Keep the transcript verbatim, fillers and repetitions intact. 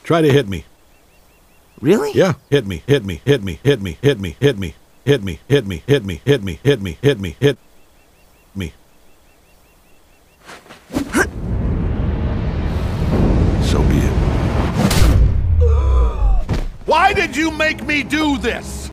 Try to hit me. Really? Yeah, hit me, hit me, hit me, hit me, hit me, hit me, hit me, hit me, hit me, hit me, hit me, hit me, hit me. So be it. Why did you make me do this?